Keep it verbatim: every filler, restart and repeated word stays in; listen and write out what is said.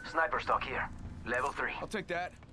Sniper stock here. Level three. I'll take that.